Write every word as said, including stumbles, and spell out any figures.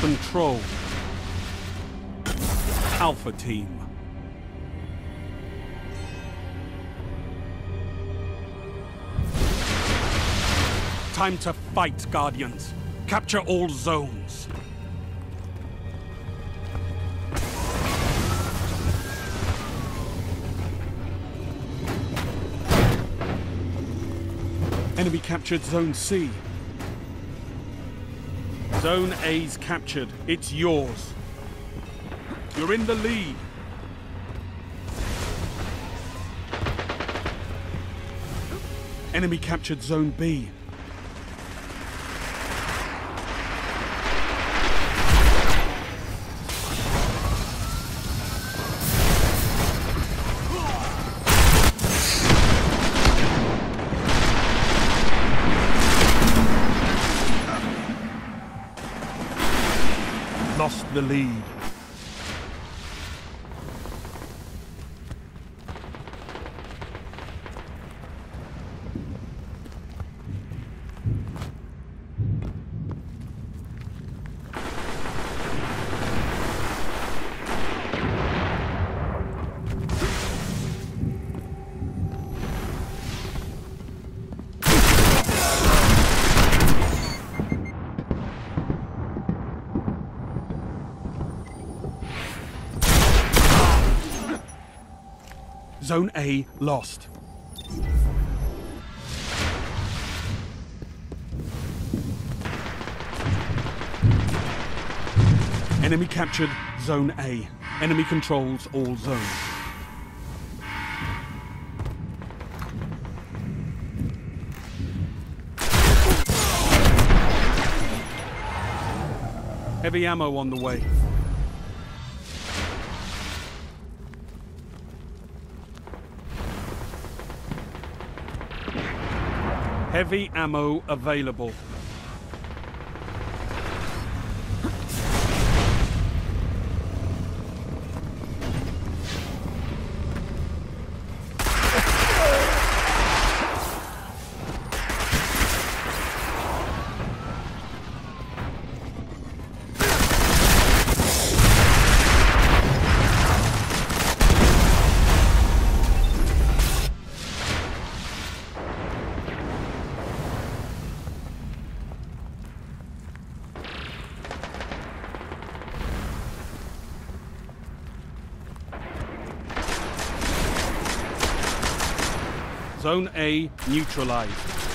Control. Alpha Team. Time to fight, Guardians. Capture all zones. Enemy captured Zone C. Zone A's captured. It's yours. You're in the lead. Enemy captured Zone B. Lost the lead. Zone A lost. Enemy captured Zone A. Enemy controls all zones. Heavy ammo on the way. Heavy ammo available. Zone A neutralized.